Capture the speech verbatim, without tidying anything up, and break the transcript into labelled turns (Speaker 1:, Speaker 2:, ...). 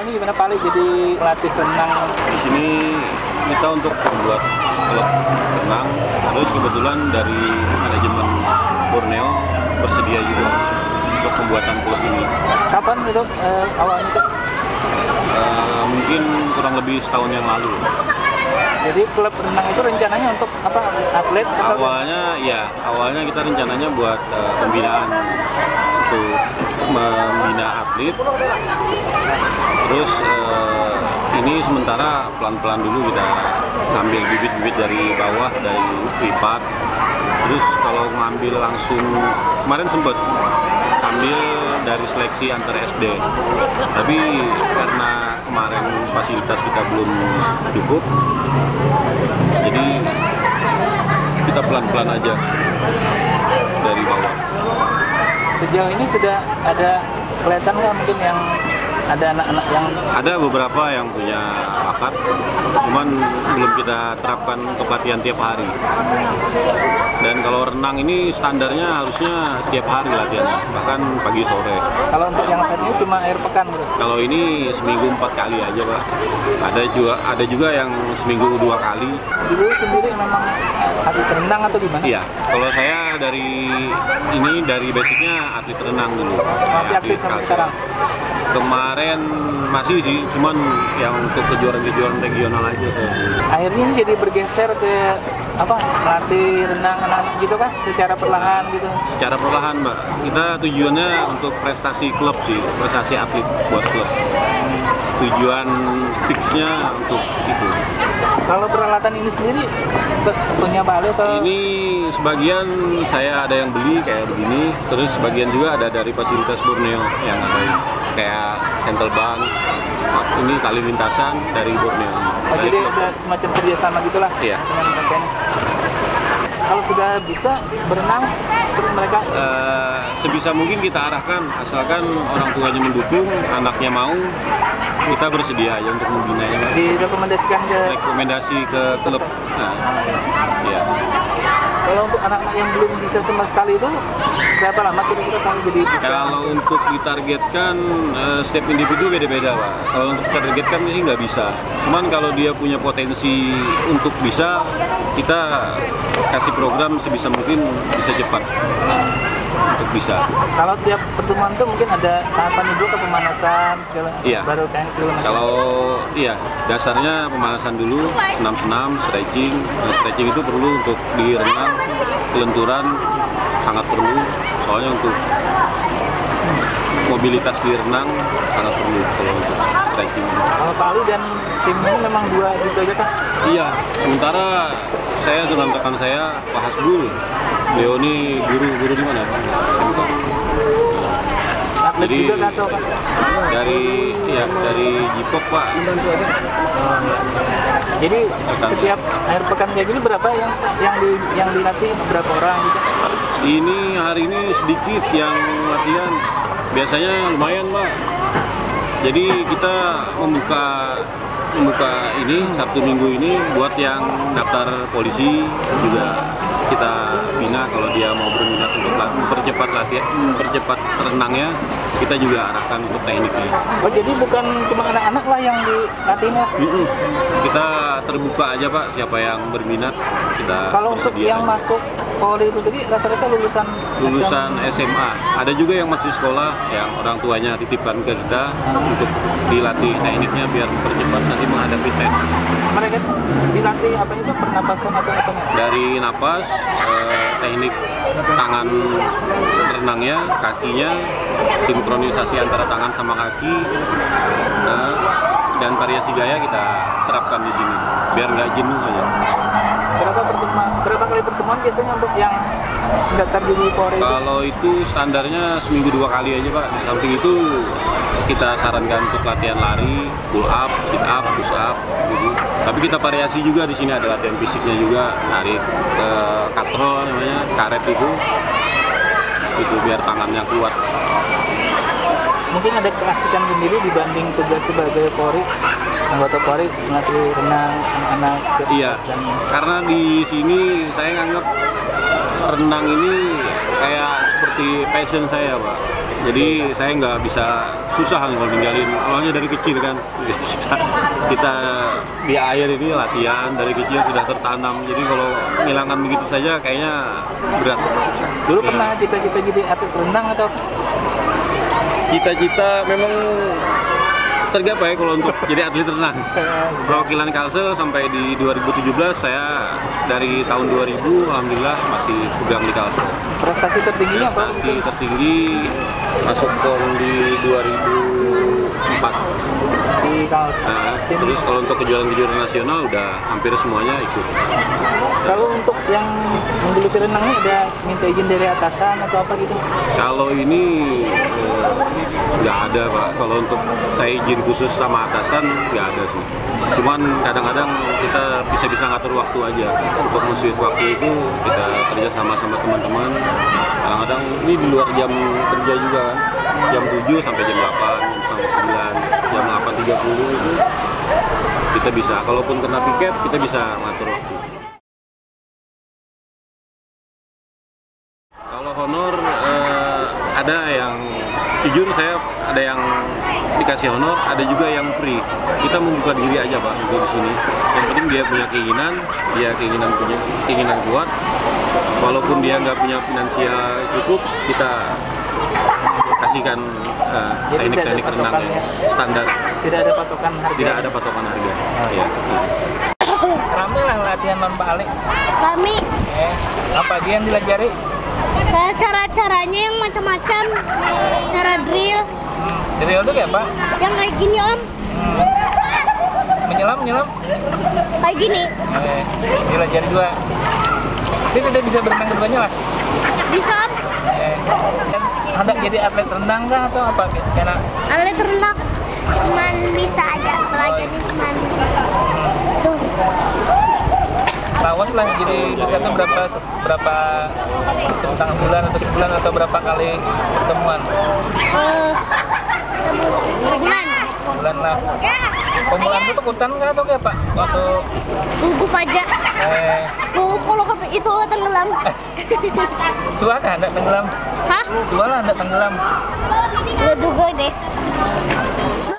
Speaker 1: ini gimana Pak Ali jadi pelatih renang?
Speaker 2: Di sini kita untuk membuat klub renang, terus kebetulan dari manajemen Borneo bersedia juga untuk pembuatan klub ini.
Speaker 1: Kapan itu eh, awalnya itu?
Speaker 2: Uh, mungkin kurang lebih setahun yang lalu.
Speaker 1: Jadi klub renang itu rencananya untuk apa? Atlet? Atau
Speaker 2: awalnya ya, awalnya kita rencananya buat uh, pembinaan untuk membina atlet. Terus uh, ini sementara pelan-pelan dulu kita ngambil bibit-bibit dari bawah, dari privat. Terus kalau ngambil langsung, kemarin sempat ambil dari seleksi antar S D. Tapi karena kemarin fasilitas kita belum cukup, jadi kita pelan-pelan aja dari bawah.
Speaker 1: Sejauh ini sudah ada kelihatan nggak mungkin yang ada anak-anak yang
Speaker 2: ada beberapa yang punya bakat, cuman belum kita terapkan untuk latihan tiap hari. Dan kalau renang ini standarnya harusnya tiap hari latihannya, bahkan pagi sore.
Speaker 1: Kalau untuk yang saat ini cuma air pekan gitu.
Speaker 2: Kalau ini seminggu empat kali aja Pak. Ada juga ada juga yang seminggu dua kali.
Speaker 1: Ibu sendiri memang atlet renang atau gimana?
Speaker 2: Iya. Kalau saya dari ini dari basicnya atlet renang dulu.
Speaker 1: Masih aktif sampai sekarang?
Speaker 2: Kemarin masih sih, cuman yang untuk kejuaraan-kejuaraan regional aja saya.
Speaker 1: Akhirnya ini jadi bergeser ke apa melatih renang anak-anak gitu kan, secara perlahan gitu.
Speaker 2: Secara perlahan Mbak, kita tujuannya untuk prestasi klub sih, prestasi atlet buat klub. Tujuan fixnya untuk itu.
Speaker 1: Kalau peralatan ini sendiri punya Pak Ali atau?
Speaker 2: Ini sebagian saya ada yang beli kayak begini, terus sebagian juga ada dari fasilitas Borneo yang ada kayak Central Bank, ini tali lintasan dari Borneo.
Speaker 1: Oh, jadi ada semacam kerjasama gitulah.
Speaker 2: Iya.
Speaker 1: Dengan mereka ini. Kalau sudah bisa berenang, terus mereka
Speaker 2: uh, sebisa mungkin kita arahkan, asalkan orang tuanya mendukung, anaknya mau, kita bersedia aja untuk membinanya.
Speaker 1: Direkomendasikan ke
Speaker 2: rekomendasi ke klub. Nah, ya.
Speaker 1: Kalau untuk anak-anak yang belum bisa sama sekali itu berapa lama kira-kira kali jadi bisa?
Speaker 2: Kalau untuk ditargetkan uh, setiap individu beda-beda Pak. Kalau untuk ditargetkan sih nggak bisa. Cuman kalau dia punya potensi untuk bisa, kita kasih program sebisa mungkin bisa cepat untuk bisa.
Speaker 1: Kalau tiap pertemuan itu mungkin ada tahapan dulu ke pemanasan segala,
Speaker 2: iya.
Speaker 1: Baru kayak segala macam.
Speaker 2: Kalau iya dasarnya pemanasan dulu, senam-senam, stretching. Nah, stretching itu perlu untuk di renang, kelenturan sangat perlu. Soalnya untuk mobilitas di renang sangat perlu kalau untuk stretching.
Speaker 1: Kalau Pak Ali dan timnya ini memang dua gitu aja kan?
Speaker 2: Iya, sementara saya dengan rekan saya Pak Hasbul, beliau ini guru-guru di mana?
Speaker 1: Atlet
Speaker 2: Jadi
Speaker 1: juga atau Pak?
Speaker 2: Dari ya dari Jipok Pak.
Speaker 1: Jadi setiap akhir pekan kayak gini berapa yang yang di yang dilatih berapa orang gitu?
Speaker 2: Ini hari ini sedikit yang latihan. Biasanya lumayan Pak. Jadi kita membuka membuka ini Sabtu Minggu ini buat yang daftar polisi juga kita bina kalau dia mau berminat untuk mempercepat latihan, mempercepat renangnya, kita juga arahkan untuk tekniknya.
Speaker 1: Oh jadi bukan cuma anak-anak lah yang dilatihnya?
Speaker 2: Mm-mm. Kita terbuka aja Pak, siapa yang berminat kita.
Speaker 1: Kalau untuk yang aja. Masuk Polri itu tadi rata-rata lulusan
Speaker 2: lulusan S M A. Ada juga yang masih sekolah yang orang tuanya titipkan ke kita hmm. untuk dilatih tekniknya biar mempercepat nanti menghadapi tes.
Speaker 1: Mereka dilatih apa itu pernapasan atau apanya?
Speaker 2: Dari napas, eh, teknik tangan renangnya, kakinya, sinkronisasi antara tangan sama kaki, nah, dan variasi gaya kita terapkan di sini biar nggak jenuh aja.
Speaker 1: Berapa pertemuan, berapa kali pertemuan biasanya untuk yang daftar jadi Polri?
Speaker 2: Kalau itu standarnya seminggu dua kali aja Pak. Di samping itu kita sarankan untuk latihan lari, pull up, sit up, push up, gitu. Tapi kita variasi juga di sini ada latihan fisiknya juga, narik ke katrol namanya, karet itu, itu biar tangannya kuat.
Speaker 1: Mungkin ada keasikan sendiri dibanding tugas sebagai Polri, anggota Polri melatih renang anak-anak.
Speaker 2: Iya, dan karena di sini saya nganggap renang ini kayak seperti passion saya Pak. Jadi saya nggak bisa susah kalau ninggalin. Awalnya dari kecil kan kita kita di air ini latihan dari kecil sudah tertanam. Jadi kalau ngilangkan begitu saja kayaknya berat.
Speaker 1: Dulu
Speaker 2: Ya.
Speaker 1: pernah cita-cita jadi atlet renang atau apa?
Speaker 2: Cita-cita memang tergapai kalau untuk jadi atlet renang. Perwakilan Kalsel sampai di dua ribu tujuh belas saya dari tahun dua ribu alhamdulillah masih pegang di Kalsel.
Speaker 1: Prestasi tertingginya apa?
Speaker 2: Prestasi tertinggi masuk pon di dua ribu empat.
Speaker 1: Di kalau
Speaker 2: Nah, terus kalau untuk kejuaraan-kejuaraan nasional udah hampir semuanya ikut.
Speaker 1: kalau untuk yang menggeluti renangnya ada minta izin dari atasan atau apa gitu?
Speaker 2: Kalau ini eh, nggak ada Pak. Kalau untuk saya izin khusus sama atasan nggak ada sih. Cuman kadang-kadang kita bisa-bisa ngatur waktu aja. Untuk mengisi waktu itu kita kerja sama sama teman-teman. Kadang-kadang ini di luar jam kerja juga kan. Jam tujuh sampai jam delapan, jam sampai sembilan, jam delapan tiga puluh itu kita bisa. Kalaupun kena piket kita bisa ngatur waktu. Kalau honor eh, ada yang jujur saya ada yang dikasih honor, ada juga yang free. Kita membuka diri aja Pak untuk di sini. Yang penting dia punya keinginan, dia keinginan punya keinginan kuat. Walaupun dia nggak punya finansial cukup, kita kasihkan eh,
Speaker 1: Jadi
Speaker 2: teknik-teknik
Speaker 1: tidak ada
Speaker 2: renang yang
Speaker 1: patokannya.
Speaker 2: standar.
Speaker 1: Tidak ada patokan harga.
Speaker 2: Tidak ada patokan harga.
Speaker 1: Oh,
Speaker 2: Ya.
Speaker 1: Rame lah latihan non Pak Ali.
Speaker 3: Kami
Speaker 1: Eh, apa dia yang dilajari?
Speaker 3: cara-caranya yang macam-macam, cara drill
Speaker 1: Hmm, drill itu kayak apa?
Speaker 3: yang kayak gini om,
Speaker 1: Hmm. Menyelam, menyelam.
Speaker 3: kayak gini
Speaker 1: Eh, dilajari juga. Dia sudah bisa berenang keduanya lah.
Speaker 3: bisa om.
Speaker 1: Eh, dan ada jadi atlet renang kah atau apa? Karena
Speaker 3: Atlet renang cuman bisa aja pelajari cuman tuh
Speaker 1: lawas lah, jadi bisa tuh berapa berapa setengah bulan atau sebulan atau berapa kali pertemuan?
Speaker 3: eh sebulan
Speaker 1: Bulan lah. Pemulaan itu ikutan kah atau kayak apa? Waktu
Speaker 3: gugup aja
Speaker 1: eh
Speaker 3: gugup kalau ket- itu tenggelam.
Speaker 1: suah kah anda tenggelam?
Speaker 3: Hah?
Speaker 1: Suah lah anda tenggelam.
Speaker 3: Gue juga deh.